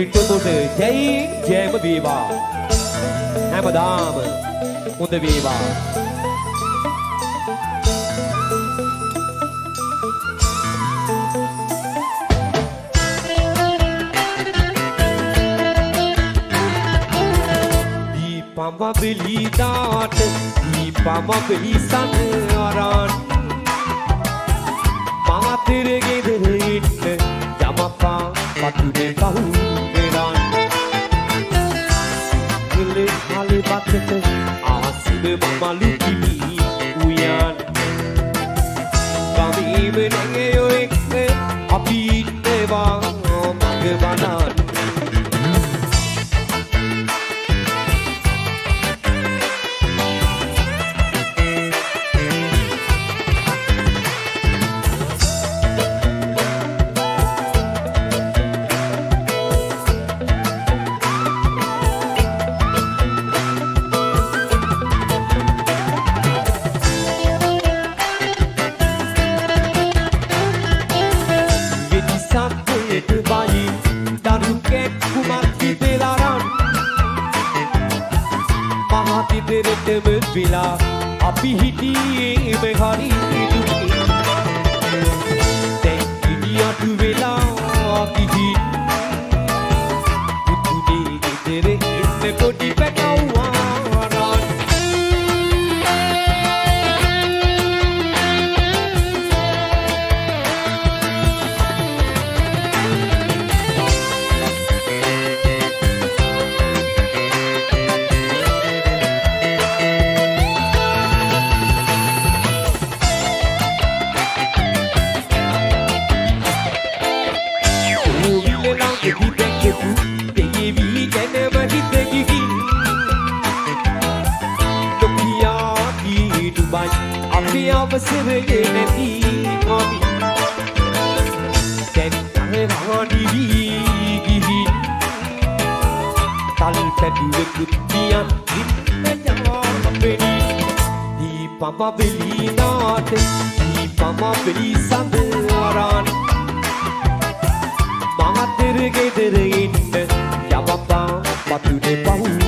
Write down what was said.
පිටුකොට ජයම වේවා හැමදාම හොඳ වේවා දීපම බෙලි දාට දීපම බෙලි සඳරන් මාතරගේ දෙහිට යමපා පතුනේ පහු වෙරන් ගිලේ හලේ බතට ආසිබ මමලු කිමි උයන් කමීව නැගේ එක්ක අපි ඉන්නවා මග වනන් Bila api hiti me hari duki tekniya tu vela kihi utude tere inne kodi pekawaran අවසරේ නැති කවි දැන් අරහාඩි ගිහි තල් පැදුවේ කුත්තියන් ඉන්නජා අපෙනි දීපම බෙලි නාට දීපම බෙලි සඳරන් මාතරගේ දෙරින්න යවපා පතුනේ පහු